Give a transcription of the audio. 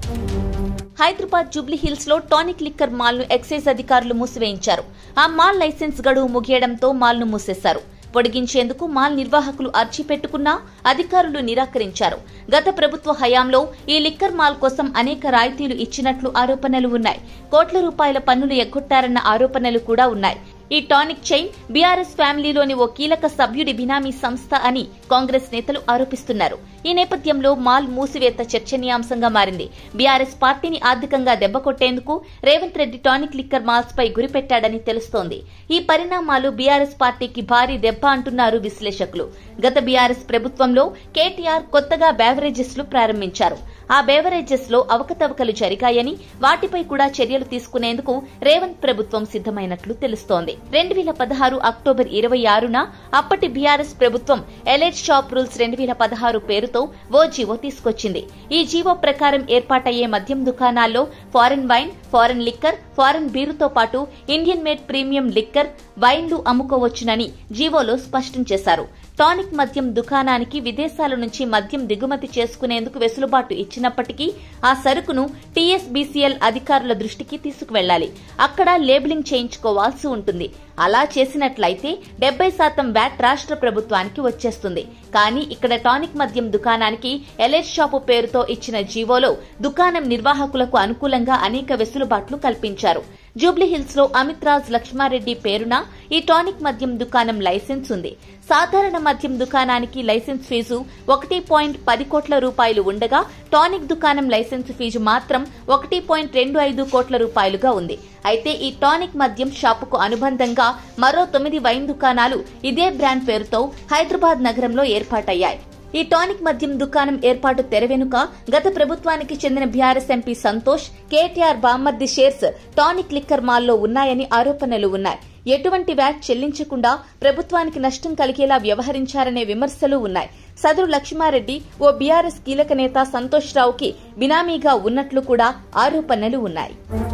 హైదరాబాద్ జూబ్లీ హిల్స్ లో Tonic liquor mall ను excise అధికారులు మూసివేయించారు. ఆ మాల్ లైసెన్స్ గడువు ముగియడంతో మాల్ ను మూసేశారు. పొడిగించేందుకు మాల్ నిర్వాహకులు అర్జీ పెట్టుకున్నా అధికారులు నిరాకరించారు. గత ప్రభుత్వ హయాంలో ఈ లిక్కర్ మాల్ కోసం అనేక రాయితీలు ఇచ్చినట్లు ఆరోపణలు ఉన్నాయి. కోట్ల రూపాయల పన్నులు ఎగ్గొట్టారన్న ఆరోపణలు కూడా ఉన్నాయి. ఈ టానిక్ చైన్ బీఆర్ఎస్ ఫ్యామిలీలోని ఓ కీలక సభ్యుడి బినామీ సంస్థ అని కాంగ్రెస్ నేతలు ఆరోపిస్తున్నారు. ఈ నేపథ్యంలో మాల్ మూసివేత చర్చనీయాంశంగా మారింది. బీఆర్ఎస్ పార్టీని ఆర్థికంగా దెబ్బకొట్టేందుకు Revanth Reddy Tonic liquor malls పై గురిపెట్టాడని తెలుస్తోంది. ఈ పరిణామాలు బీఆర్ఎస్ పార్టీకి భారీ దెబ్బ అంటున్నారు విశ్లేషకులు. గత బీఆర్ఎస్ ప్రభుత్వంలో కేటీఆర్ కొత్తగా బేవరేజెస్ లు ప్రారంభించారు. ఆ బేవరేజెస్ లో అవకతవకలు జరిగాయని, వాటిపై కూడా చర్యలు తీసుకునేందుకు రేవంత్ ప్రభుత్వం సిద్దమైనట్లు తెలుస్తోంది. 2016 అక్టోబర్ 26న అప్పటి బీఆర్ఎస్ ప్రభుత్వం ఎలైట్ షాప్ రూల్స్ 2016 పేరుతో ఓ జీవో తీసుకొచ్చింది. ఈ జీవో ప్రకారం ఏర్పాటయ్యే మద్యం దుకాణాల్లో foreign wine, foreign liquor, foreign బీరుతో పాటు ఇండియన్ మేడ్ ప్రీమియం లిక్కర్, వైన్లు అమ్ముకోవచ్చునని జీవోలో స్పష్టం చేశారు. టానిక్ మద్యం దుకాణానికి విదేశాల నుంచి మద్యం దిగుమతి చేసుకునేందుకు వెసులుబాటు ఇచ్చినప్పటికీ ఆ సరుకును టీఎస్బీసీఎల్ అధికారుల దృష్టికి తీసుకువెళ్లాలి. అక్కడ లేబులింగ్ చేయించుకోవాల్సి ఉంటుంది. అలా చేసినట్లయితే 70% వ్యాట్ రాష్ట్ర ప్రభుత్వానికి వచ్చేస్తుంది. కానీ ఇక్కడ టానిక్ మద్యం దుకాణానికి ఎలైట్ షాపు పేరుతో ఇచ్చిన జీవోలో దుకాణం నిర్వాహకులకు అనుకూలంగా అనేక వెసులుబాట్లు కల్పించారు. జూబ్లీ హిల్స్ లో అమిత్ రాజ్ లక్ష్మారెడ్డి పేరున ఈ టానిక్ మద్యం దుకాణం లైసెన్స్ ఉంది. సాధారణ మద్యం దుకాణానికి లైసెన్స్ ఫీజు 1.10 కోట్ల రూపాయలు ఉండగా టానిక్ దుకాణం లైసెన్స్ ఫీజు మాత్రం 1.25 కోట్ల రూపాయలుగా ఉంది. అయితే ఈ టానిక్ మద్యం షాపుకు అనుబంధంగా మరో 9 వైన్ దుకాణాలు ఇదే బ్రాండ్ పేరుతో హైదరాబాద్ నగరంలో ఏర్పాటయ్యాయి. ఈ టానిక్ మద్యం దుకాణం ఏర్పాటు తెరవెనుక గత ప్రభుత్వానికి చెందిన బీఆర్ఎస్ ఎంపీ సంతోష్, కేటీఆర్ బామ్మర్ది షేర్స్ టానిక్ లిక్కర్ మాల్లో ఉన్నాయని ఆరోపణలు ఉన్నాయి. ఎటువంటి వ్యాట్ చెల్లించకుండా ప్రభుత్వానికి నష్టం కలిగేలా వ్యవహరించారనే విమర్శలు ఉన్నాయి. సదరు లక్ష్మారెడ్డి ఓ బీఆర్ఎస్ కీలక నేత సంతోష్ రావుకి బినామీగా ఉన్నట్లు కూడా ఆరోపణలు ఉన్నాయి.